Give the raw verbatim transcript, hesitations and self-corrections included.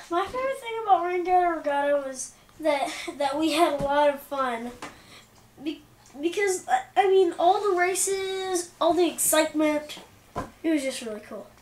My favorite thing about Raingutter Regata was that that we had a lot of fun. Be, because I mean, all the races, all the excitement, it was just really cool.